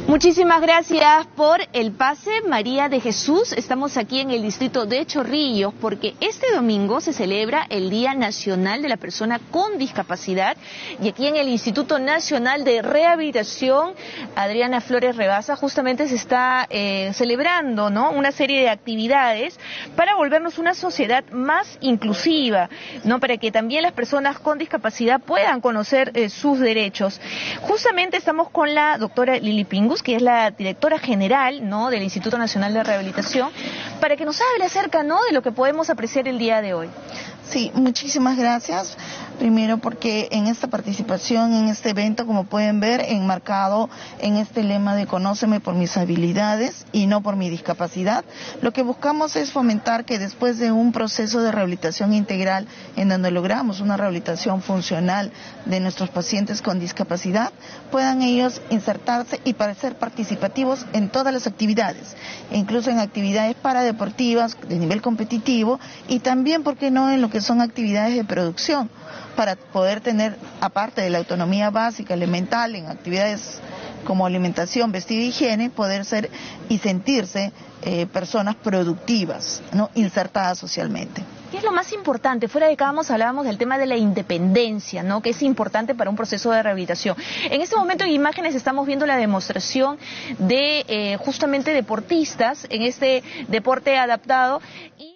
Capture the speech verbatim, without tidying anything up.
Muchísimas gracias por el pase, María de Jesús. Estamos aquí en el distrito de Chorrillos porque este domingo se celebra el Día Nacional de la Persona con Discapacidad y aquí en el Instituto Nacional de Rehabilitación Adriana Flores Rebasa justamente se está eh, celebrando, ¿no?, una serie de actividades para volvernos una sociedad más inclusiva, ¿no?, para que también las personas con discapacidad puedan conocer eh, sus derechos. Justamente estamos con la doctora Lili Pingus, que es la directora general, ¿no?, del Instituto Nacional de Rehabilitación, para que nos hable acerca, ¿no?, de lo que podemos apreciar el día de hoy. Sí, muchísimas gracias. Primero porque en esta participación, en este evento, como pueden ver, enmarcado en este lema de conóceme por mis habilidades y no por mi discapacidad, lo que buscamos es fomentar que después de un proceso de rehabilitación integral en donde logramos una rehabilitación funcional de nuestros pacientes con discapacidad, puedan ellos insertarse y para ser participativos en todas las actividades, incluso en actividades paradeportivas de nivel competitivo y también, ¿por qué no?, en lo que son actividades de producción, para poder tener, aparte de la autonomía básica, elemental, en actividades como alimentación, vestido y higiene, poder ser y sentirse eh, personas productivas, ¿no?, insertadas socialmente. ¿Qué es lo más importante? Fuera de Cámara hablábamos del tema de la independencia, ¿no?, que es importante para un proceso de rehabilitación. En este momento en imágenes estamos viendo la demostración de eh, justamente deportistas en este deporte adaptado. Y